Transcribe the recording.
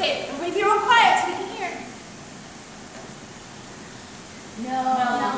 Okay, everybody be real quiet so we can hear. No.